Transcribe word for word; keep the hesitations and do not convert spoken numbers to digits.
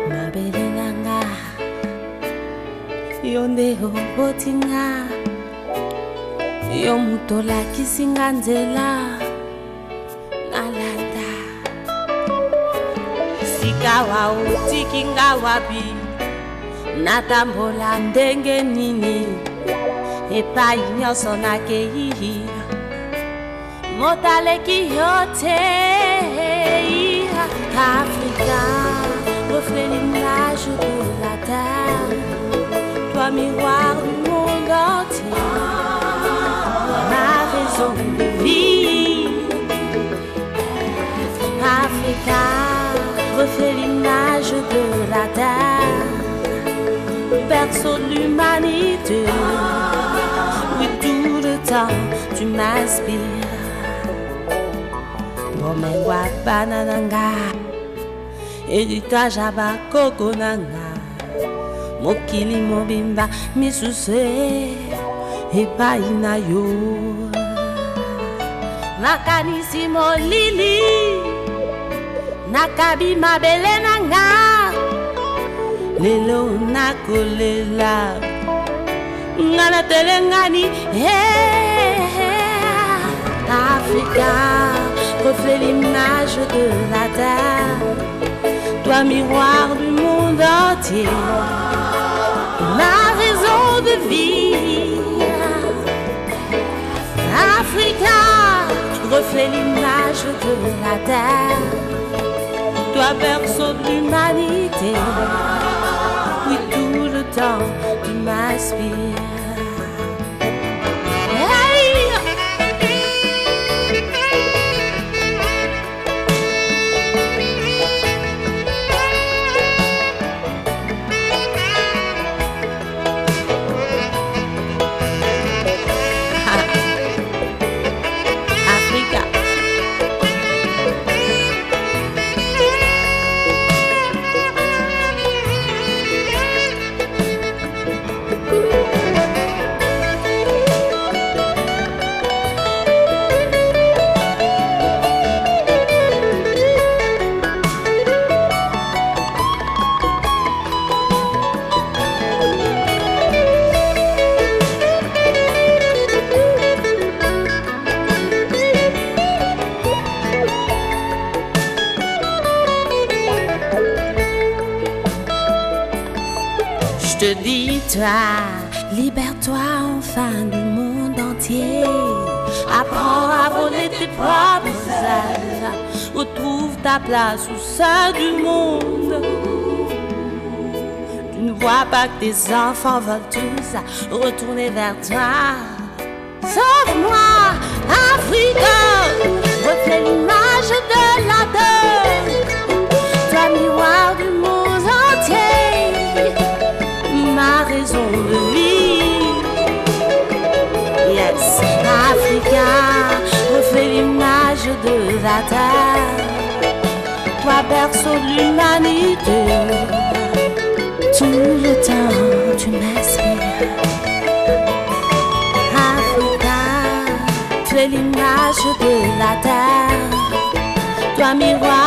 Mabelenanga Yonde Hobotinga Yomutola Kisinganzela Nalanda Sikawa Utikinga Wabi Natambola Ndenge Nini Epa Inyoso Nakei Motaleki Yote Africa, reflet l'image de la terre, toi miroir du monde entier, ma raison de vivre. Africa, reflet l'image de la terre, berceau de l'humanité, oui tout le temps tu m'inspires. Bomewa banananga Héritage aba kokonanga Mokili mobimba misuse Epa inayo Nakanisi molili Nakabi mabelenanga Lelo nakolela Ngana telengani hey, hey, Africa reflet l'image de la terre, toi miroir du monde entier, ma raison de vivre. Africa, reflet l'image de la terre, toi berceau de l'humanité, oui tout le temps tu m'inspires. Je te dis, toi, libère-toi enfin du monde entier. Apprends à voler tes propres ailes. Retrouve ta place au sein du monde. Tu ne vois pas que tes enfants veulent tous retourner vers toi. Sauve-moi, Africa, reflet l'image de la terre. Toi, miroir du monde entier, ma raison de vivre. Yes, Africa, reflet l'image de la terre, toi berceau de l'humanité, tout le temps tu m'inspires. Africa, reflet l'image de la terre, toi miroir